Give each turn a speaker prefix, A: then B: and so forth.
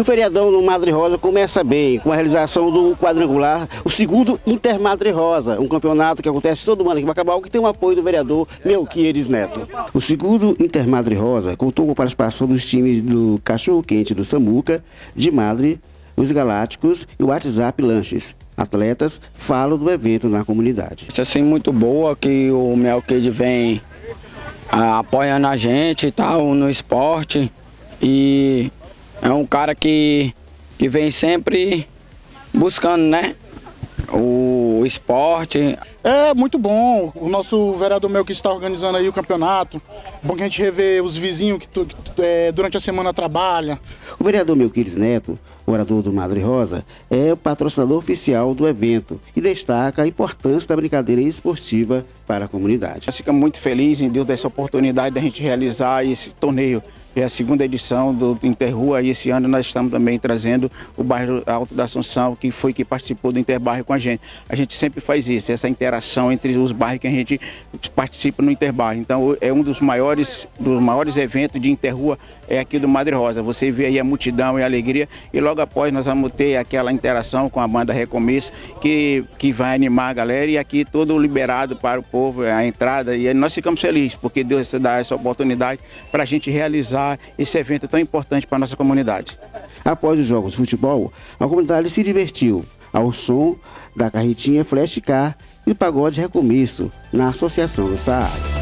A: o feriadão no Madre Rosa começa bem, com a realização do quadrangular, o segundo Inter Madre Rosa, um campeonato que acontece todo ano aqui em Bacabal, que tem o apoio do vereador Melquiades Neto. O segundo Inter Madre Rosa contou com a participação dos times do Cachorro Quente do Samuca, de Madre, os Galácticos e o WhatsApp Lanches. Atletas falam do evento na comunidade.
B: Isso assim muito boa, que o Melquiades vem apoiando a gente e tal no esporte, e é um cara que vem sempre buscando, né, o esporte.
C: É muito bom, o nosso vereador Melquiades está organizando aí o campeonato, bom que a gente revê os vizinhos que durante a semana trabalha.
A: O vereador Melquiades Neto, morador do Madre Rosa, é o patrocinador oficial do evento e destaca a importância da brincadeira esportiva para a comunidade.
D: Nós ficamos muito felizes em Deus dessa oportunidade de a gente realizar esse torneio. É a segunda edição do Interrua e esse ano nós estamos também trazendo o bairro Alto da Assunção, que foi que participou do Interbairro com a gente. A gente sempre faz isso, essa interação entre os bairros que a gente participa no Interbairro. Então é um dos maiores eventos de Interrua é aqui do Madre Rosa. Você vê aí a multidão e a alegria, e logo após nós vamos ter aquela interação com a banda Recomeço, que vai animar a galera, e aqui todo liberado para o povo, a entrada, e nós ficamos felizes, porque Deus dá essa oportunidade para a gente realizar esse evento tão importante para a nossa comunidade.
A: Após os jogos de futebol, a comunidade se divertiu ao som da carretinha Flash Car e do pagode Recomeço na Associação do Saara.